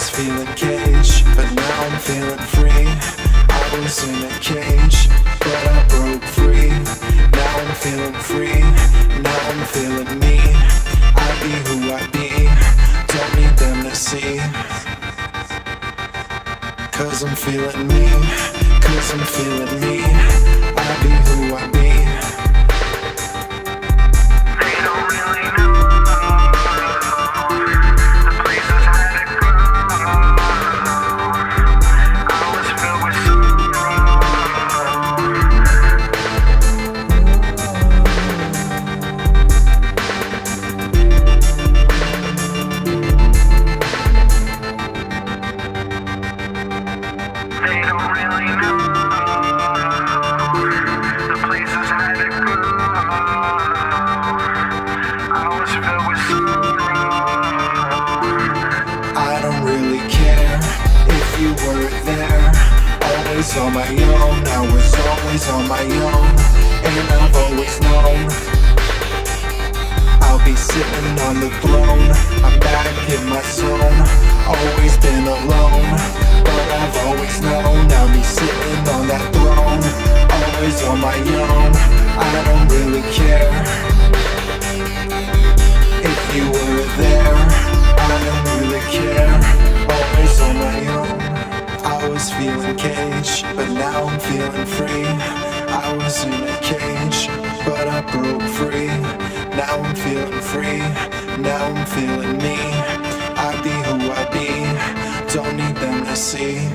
was feeling caged, but now I'm feeling free. I was in a cage, but I broke free. Now I'm feeling free, now I'm feeling me. I be who I be, don't need them to see. Cause I'm feeling me, cause I'm feeling me. I be who I be. They don't really know the places I had to go. I was filled with sorrow. They don't really know the places I had to go. I was filled with sorrow. I don't really care if you were there. Always on my own, I was always on my own. And I've always known I'll be sitting on the throne. I'm back in my zone, always been alone. But I've always known I'll be sitting on that throne. Always on my own, I don't really care if you were there. I don't really care, always on my own. I was feeling caged, but now I'm feeling free. I was in a cage, but I broke free. Now I'm feeling free, now I'm feeling me. I be who I be, don't need them to see.